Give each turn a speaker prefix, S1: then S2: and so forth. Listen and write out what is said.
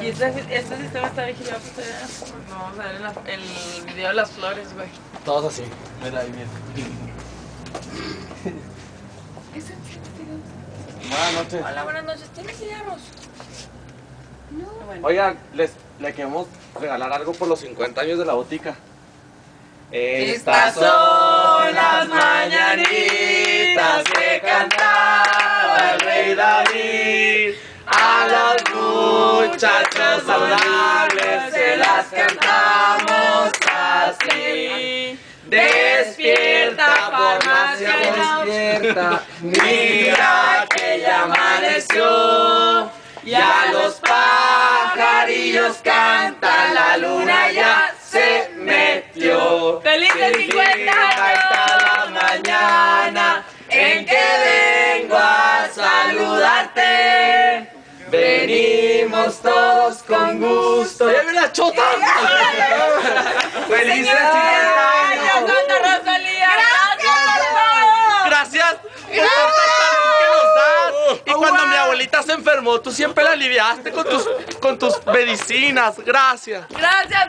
S1: Y este sistema está vigilado por ustedes. No, vamos a ver el video de las flores, güey.
S2: Todos así. Mira ahí, mira. Buenas noches.
S1: Hola, buenas noches. ¿Tienes cigarros? No. Bueno.
S2: Oigan, le queremos regalar algo por los 50 años de la botica.
S1: Estas son las mañanitas que cantaba el rey David. A los muchachos saludables se las cantamos así. Despierta, farmacia, despierta. Mira que ya amaneció. Y a los pajarillos cantan, la luna ya se metió. ¡Felices 50 años! La mañana en que vengo a saludarte. Venimos todos con gusto.
S2: ¡Ya mira, chota!
S1: ¡Felices 50 años! ¡Santa Rosalía!
S2: ¡Gracias! ¡Por tanta salud que nos das! Y cuando mi abuelita se enfermó, tú siempre la aliviaste con tus medicinas. Gracias.
S1: ¡Gracias!